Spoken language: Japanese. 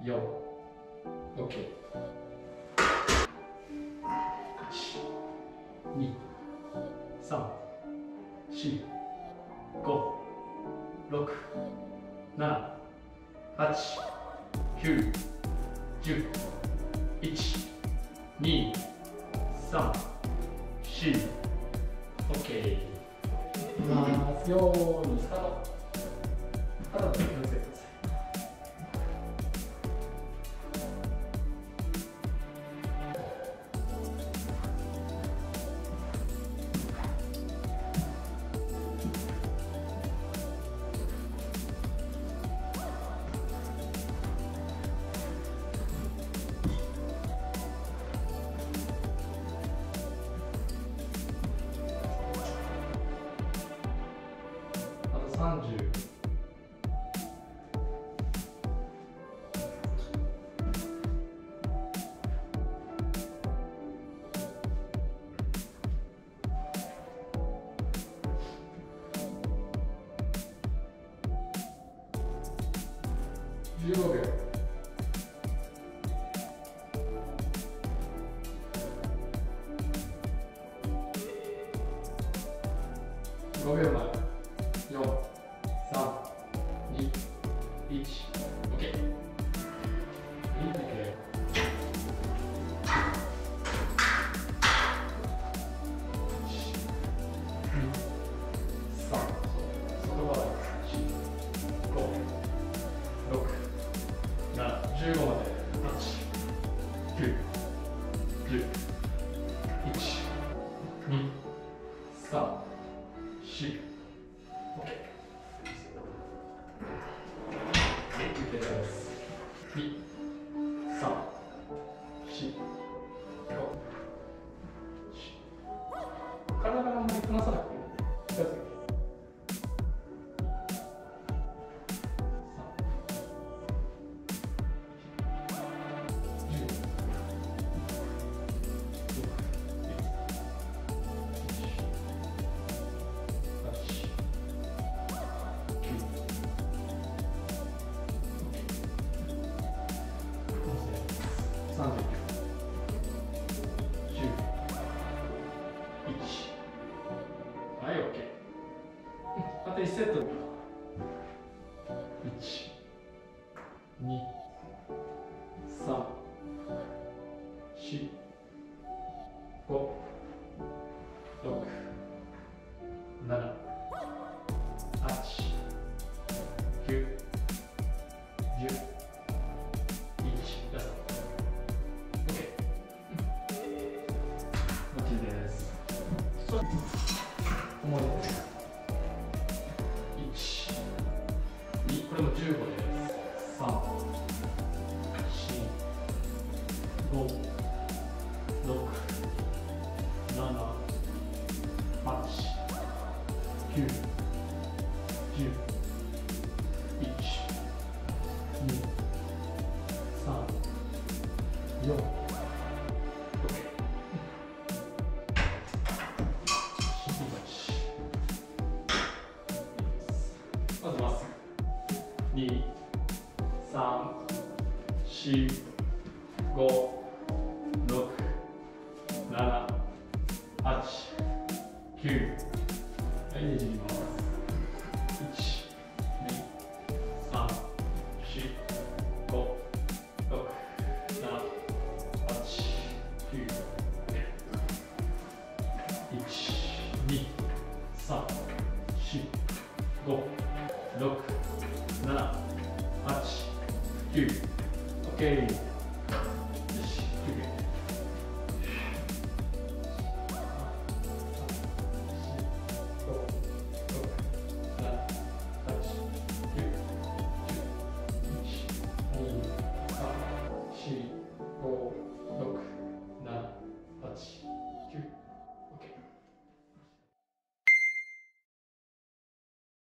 4、OK。1、2、3、4、5、6、7、8、9、10、1、2、3、4、OK。いきます。よーい、スタート。肩の気をつけてください。30、15秒。5秒前。4、3、2、1、OK。15まで8、9、10、1、2、3、4、OK。です。2、3、4、5。体があんまり離さなくていいので、気をつけて。30、10、1、はい、OK。あと1セット。1、2、3、4、5、6、7、8、9、10。思いです。1、2、これも15です。3、4、5、6、7、8、9、10、1、2、3、4。まずまっすぐ。2、3、4、5、6、7、8、9。はい、ねじります。1、2、3、4、5、6、7、8、9。1、2、3、4、5。6、7、8、9。OK。